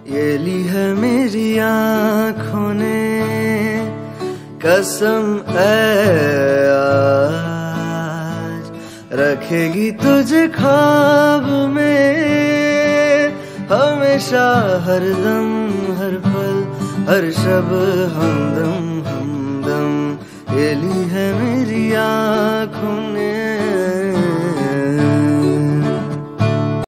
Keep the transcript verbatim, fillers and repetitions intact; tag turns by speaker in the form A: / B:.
A: ये ली है मेरी आँखों ने कसम ऐ आज, रखेगी तुझे ख्वाब में हमेशा, हर दम हर पल हर शब हमदम हमदम। ये ली है मेरी आँखों